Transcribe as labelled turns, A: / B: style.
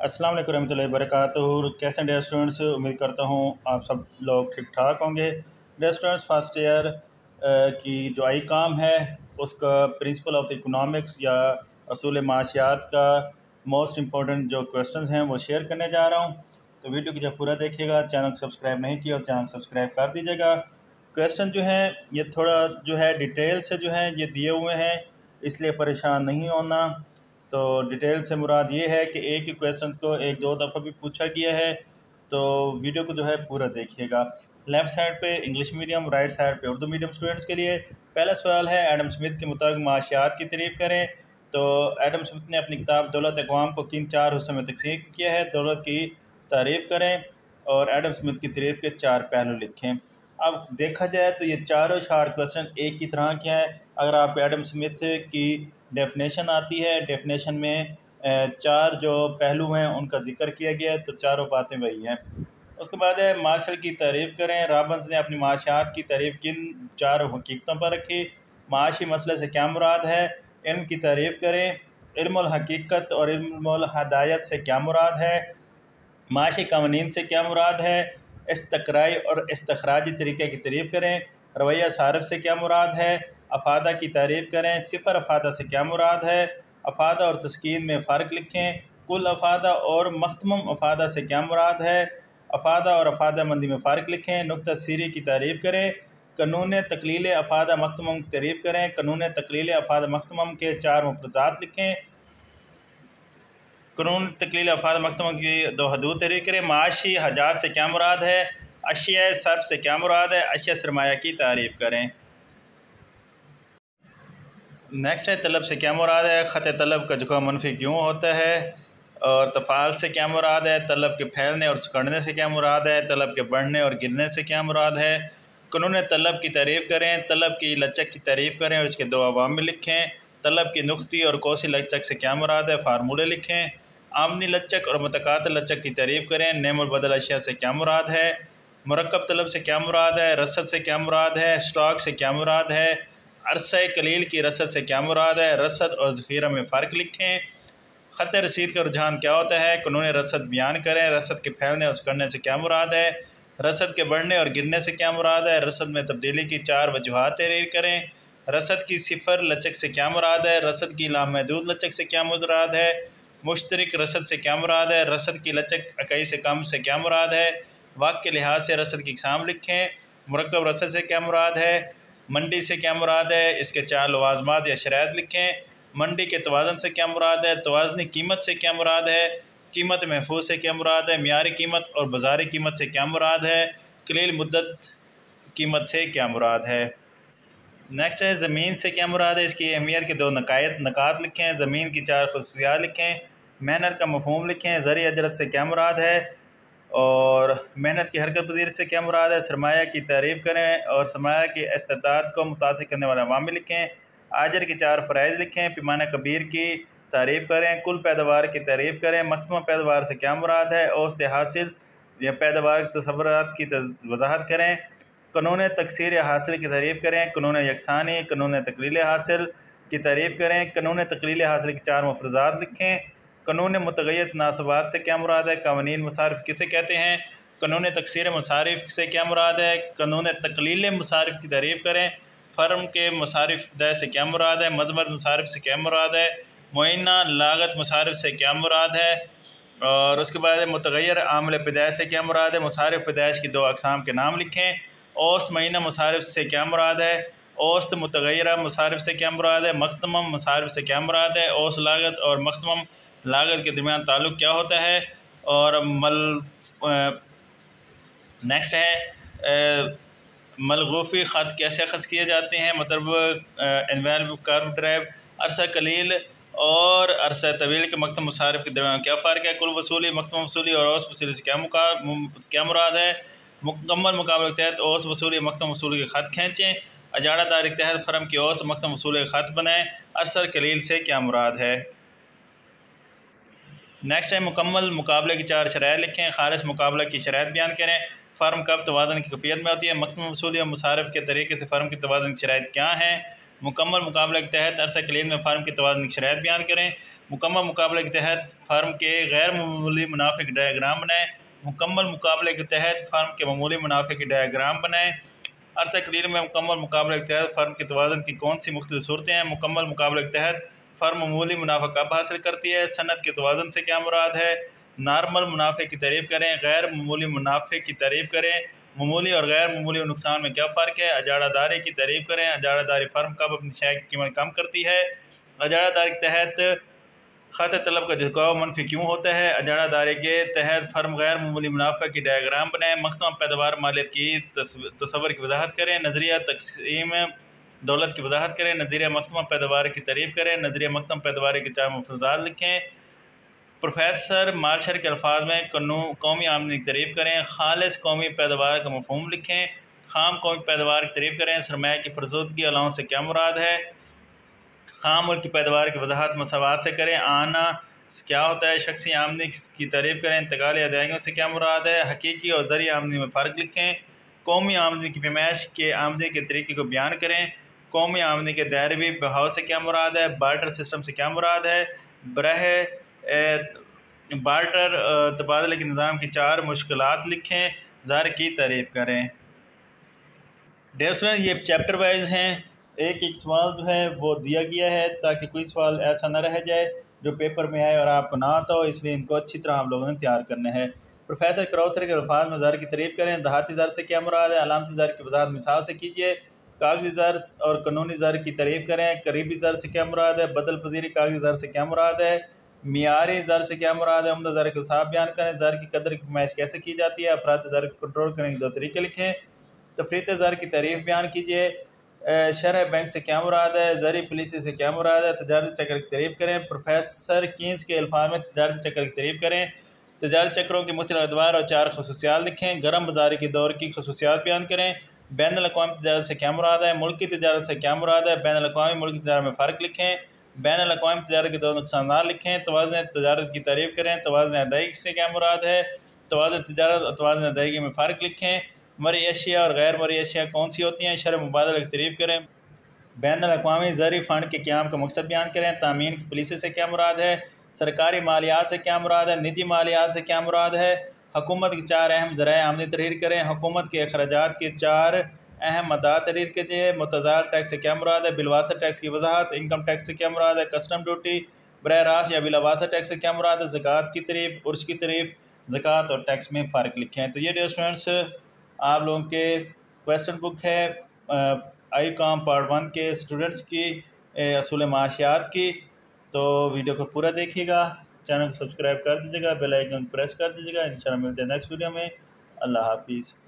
A: अस्सलाम वालेकुम रहमतुल्लाहि व बरकातुहू। कैसे हैं स्टूडेंट्स? उम्मीद करता हूँ आप सब लोग ठीक ठाक होंगे। स्टूडेंट्स, फर्स्ट ईयर की जो आई काम है उसका प्रिंसिपल ऑफ इकोनॉमिक्स या असूल माशियात का मोस्ट इम्पोर्टेंट जो क्वेश्चंस हैं वो शेयर करने जा रहा हूँ। तो वीडियो को जब पूरा देखिएगा, चैनल को सब्सक्राइब नहीं किया और चैनल सब्सक्राइब कर दीजिएगा। क्वेश्चन जो है ये थोड़ा जो है डिटेल से जो है ये दिए हुए हैं, इसलिए परेशान नहीं होना। तो डिटेल से मुराद ये है कि एक ही क्वेश्चन को एक दो दफ़ा भी पूछा गया है, तो वीडियो को जो है पूरा देखिएगा। लेफ़्ट साइड पे इंग्लिश मीडियम, राइट साइड पे उर्दू मीडियम स्टूडेंट्स के लिए पहला सवाल है, एडम स्मिथ के मुताबिक माशियात की तारीफ़ करें। तो एडम स्मिथ ने अपनी किताब दौलत अक़वाम को किन चार हिस्सों में तकसीम किया है? दौलत की तारीफ़ करें और एडम स्मिथ की तारीफ़ के चार पहलू लिखें। अब देखा जाए तो ये चारों शार्ट क्वेश्चन एक ही तरह के हैं। अगर आपको एडम स्मिथ की डेफिनेशन आती है, डेफिनेशन में चार जो पहलू हैं उनका जिक्र किया गया है, तो चारों बातें वही हैं। उसके बाद है मार्शल की तारीफ़ करें। रॉबिन्स ने अपनी माशियात की तारीफ़ किन चार हकीकतों पर रखी? माशी मसले से क्या मुराद है? इल्म की तारीफ़ करें। इल्मुल हकीकत और इल्मुल हदायत से क्या मुराद है? माशी कवानीन से क्या मुराद है? इस्तक़राई और इस्तख़राजी तरीक़े की तारीफ़ करें। रवैया सारफ से क्या मुराद है? अफादा की तारीफ़ करें। सिफ़र अफादा से क्या मुराद है? अफादा और तस्कीन में फ़र्क लिखें। कुल अफादा और मख्तमम अफादा से क्या मुराद है? अफादा और अफादा मंदी में फ़र्क लिखें। नुक्ता सीरी की तारीफ़ करें। कानून तकलील अफादा मख्तमम की तारीफ़ करें। कानून तकलील अफादा मख्तमम के चार मफरूज़ात लिखें। कानून तकलील अफाद मख्तमम की दो हदूद तहरीर करें। माशी हजात से क्या मुराद है? अशिया सर्फ से क्या मुराद है? अशिया सरमाया की तारीफ़ करें। नेक्स्ट है, तलब से क्या मुराद है? ख़त तलब का झुकाव मनफी क्यों होता है? और तफ़ाल से क्या मुराद है? तलब के फैलने और सिकुड़ने से क्या मुराद है? तलब के बढ़ने और गिरने से क्या मुराद है? कानून तलब की तारीफ़ करें। तलब की लचक की तारीफ़ करें और इसके दो अवामिल लिखें। तलब की नुक्ती और कोसी लचक से क्या मुराद है? फार्मूले लिखें। आमनी लचक और मुतकात लचक की तारीफ़ करें। नेमुल बदल अशिया से क्या मुराद है? मुरक्कब तलब से क्या मुराद है? रसद से क्या मुराद है? स्टॉक से क्या मुराद है? अरसा कलील की रसद से क्या मुराद है? रसद और ज़ख़ीरा में फ़र्क लिखें। ख़त रसीद का रुझान क्या होता है? कानून रसद बयान करें। रसद के फैलने और सिकुड़ने से क्या मुराद है? रसद के बढ़ने और गिरने से क्या मुराद है? रसद में तब्दीली की चार वजूहात तहरीर करें। रसद की सिफ़र लचक से क्या मुराद है? रसद की लामहदूद लचक से क्या मुराद है? मुश्तरक रसद से क्या मुराद है? रसद की लचक इकाई से कम से क्या मुराद है? वक्त के लिहाज से रसद की इक़साम लिखें। मुरक्कब रसद से क्या मुराद है? मंडी से क्या मुराद है? इसके चार लवाज़मात या शराइत लिखें। मंडी के तवाज़न से क्या मुराद है? तवाज़नी कीमत से क्या मुराद है? कीमत महफूज से क्या मुराद है? मियारी कीमत और बाज़ारी कीमत से क्या मुराद है? कलील मुद्दत कीमत से क्या मुराद है? नेक्स्ट है, ज़मीन से क्या मुराद है? इसकी अहमियत के दो नकात लिखें। ज़मीन की चार खसूसियात लिखें। मेहनत का मफ़हूम लिखें। ज़री अजरत से क्या मुराद है? और मेहनत की हरकत पजीर से क्या मुराद है? सरमाया की तारीफ़ करें और सरमाया की इस्तेताद को मुतासिर करने वाले अवामिल लिखें। आजर के चार फ़राइज़ लिखें। पैमाना कबीर की तारीफ़ करें। कुल पैदावार की तारीफ़ करें। मख्तूमा पैदावार से क्या मुराद है? औसत हासिल या पैदावार के तसव्वुरात की वजाहत करें। कानून तकसीर हासिल की तारीफ़ करें। कानून यकसानी, कानून तकलील हासिल की तारीफ़ करें। कानून तकलील हासिल के चार मफरूज़ात लिखें। कानून मुतग़य्यर तनासबात से क्या मुराद है? कवानीन मसारिफ़ किसे कहते हैं? कानून तकसीर मसारिफ़ से क्या मुराद है? कानून तकलील मसारिफ़ की तारीफ़ करें। फ़र्म के मसारिफ़ दय से क्या मुराद है? मजमर मसारिफ़ से क्या मुराद है? मुअय्यना लागत मसारिफ़ से क्या मुराद है? और उसके बाद मुतग़य्यर आमल पैदाइश से क्या मुराद है? मसारिफ़ पैदाइश की दो अक़साम के नाम लिखें। औसत महीना मसारिफ़ से क्या मुराद है? औसत मुतग़य्यरा मसारिफ़ से क्या मुराद है? मख्तमम मसारिफ़ से क्या मुराद है? औसत लागत और मख्तमम लागत के दरमियान ताल्लुक़ क्या होता है? और नेक्स्ट है, मलगूफ़ी ख़त कैसे अख़ज़ किए जाते हैं? मतलब इनवैल कर्व ड्राइव। अरसा कलील और अरसा तवील के मख्तम मसारिफ़ के दरमियान क्या फ़र्क है? कुल वसूली, मख्तम वसूली और औसत वसूली से क्या मुराद है? मुकम्मल मुकाबले के तहत औसत वसूली मख्तम वसूली के ख़त खींचें। अजाड़ा तारीख के तहत फ़र्म की औसत मख्तम वसूली के ख़त बनाएँ। अरसा कलील से क्या मुराद है? नेक्स्ट है, मुकम्मल मुकाबले की चार शराइत लिखें। खालिस मुकाबला की शराइत बयान करें। फ़र्म कब तवाज़ुन की कैफियत में होती है? मख्तूम वसूली और मुसारिफ़ के तरीके से फ़र्म की तवाज़ुन की शराइत क्या हैं? मुकम्मल मुकाबले के तहत अरसा कलील में फ़र्म की तवाज़ुन की शराइत बयान करें। मुकम्मल मुकाबले के तहत फ़र्म के गैर मामूली मुनाफे के डायग्राम बनाएँ। मुकम्मल मुकाबले के तहत फ़र्म के मामूली मुनाफे के डायग्राम बनाएँ। अरसा कलील में मुकम्मल मुकाबले के तहत फ़र्म के तवाज़ुन की कौन सी मुख्तलिफ सूरतें हैं? मुकम्मल मुकाबले के तहत फ़र्म मामूली मुनाफा कब हासिल करती है? सनत के तवाज़ुन से क्या मुराद है? नॉर्मल मुनाफे की तारीफ़ करें, गैर मामूली मुनाफे की तारीफ़ करें। मामूली और गैर मामूली नुकसान में क्या फ़र्क है? अजाड़ादारी की तारीफ़ करें। अजाड़ादारी फ़र्म कब अपनी शय की कीमत कम करती है? अजाड़ादारी के तहत खत तलब का झुकाव मनफी क्यों होता है? अजाड़ादारी के तहत फ़र्म गैर मामूली मुनाफा की डायग्राम बनाएँ। मख्सूम पैदावार मालियत की तस्वर की वजाहत करें। नज़रिया तकसीम दौलत की वजाहत करें। नज़रिया मख्सूम पैदावार की तारीफ़ करें। नज़रिया मख्सूम पैदावार के 4 मफरूज़ात लिखें। प्रोफेसर मार्शल के अल्फाज में कौमी आमदनी की तारीफ़ करें। खालिस कौमी पैदावार का मफहूम लिखें। खाम कौमी पैदावार की तारीफ़ करें। सरमाया की फरसूदगी अलाउंस से क्या मुराद है? खाम मुल्क की पैदावार की वजाहत मसावात से करें। आना क्या होता है? शख्सी आमदनी की तारीफ़ करें। इंतकाली अदायगियों से क्या मुराद है? हकीकी और ज़री आमदनी में फ़र्क लिखें। कौमी आमदनी की पैमाइश के आमदनी के तरीके को बयान करें। कौमी आमदनी के दायरवी बहाव से क्या मुराद है? बार्टर सिस्टम से क्या मुराद है? बार्टर तबादले के निज़ाम की 4 मुश्किलात लिखें। ज़र की तारीफ़ करें। डियर स्टूडेंट, ये चैप्टर वाइज हैं। एक एक सवाल जो है वो दिया गया है ताकि कोई सवाल ऐसा ना रह जाए जो पेपर में आए और आपको ना आता हो, इसलिए इनको अच्छी तरह आप लोगों ने तैयार करना है। प्रोफेसर क्रॉथर के अल्फाज में ज़र की तारीफ़ करें। दहाती ज़र से क्या मुराद है? अलामती ज़र की वजाहत मिसाल से कीजिए। कागजी ज़र और कानूनी ज़र की तारीफ़ करें। करीबी ज़र से क्या मुराद है? बदल पजीरी कागजी ज़र से क्या मुराद है? मियारी ज़र से क्या मुराद है? उम्दा ज़र के उसाब बयान करें। ज़र की कदर की पैमाइश कैसे की जाती है? अफरात ज़र को कंट्रोल करने के 2 तरीके लिखें। तफरीत ज़र की तारीफ़ बयान कीजिए। शरह बैंक से क्या मुराद है? ज़री पॉलिसी से क्या मुराद है? तजारती चक्र की तारीफ़ करें। प्रोफेसर कीन्स के अल्फाज में तजारती चक्र की तारीफ़ करें। तजारती चक्रों के मुख्तलिफ अदवार और 4 खसूसियात लिखें। गर्म बाज़ारी के दौर की खसूसियात बयान करें। बैनुल अक़वामी तजारत से क्या मुराद है? मुल्की तजारत से क्या मुराद है? बैनुल अक़वामी मुल्की तजारत में फ़र्क लिखें। बैनुल अक़वामी तजारत के 2 नुकसानात लिखें। तवाज़ुन तजारत की तारीफ़ करें। तवाज़ुन अदायगी से क्या मुराद है? तवाज़ुन तजारत और तवाज़ुन अदायगी में फ़र्क लिखें। मरी अशिया और गैर मरी अशिया कौन सी होती हैं? शरह मुबादला की तारीफ़ करें। बैनुल अक़वामी ज़री फ़ंड के क़याम का मकसद बयान करें। तामीन की पॉलिसी से क्या मुराद है? सरकारी मालियात से क्या मुराद है? निजी मालियात से क्या मुराद है? हुकूमत की 4 अहम ज़राए आमदनी तहरीर करें। हुकूमत के अखराजात के 4 अहम मदार तहरीर कीजिए। मुतज़ार टैक्स से क्या मुराद है? बिलवासत टैक्स की वजाहत। इनकम टैक्स से क्या मुराद है? Custom duty. बरह रास्त या बिलावासत टैक्स से क्या मुराद है? ज़कात की तारीफ़, उर्स की तारीफ़। ज़कात और टैक्स में फ़र्क लिखें। तो ये डियर स्टूडेंट्स आप लोगों के क्वेश्चन बुक है आई कॉम पार्ट 1 के स्टूडेंट्स की असूल माशियात की। तो वीडियो को पूरा देखिएगा, चैनल को सब्सक्राइब कर दीजिएगा, बेल आइकन प्रेस कर दीजिएगा। इंशाल्लाह मिलते हैं नेक्स्ट वीडियो में। अल्लाह हाफिज़।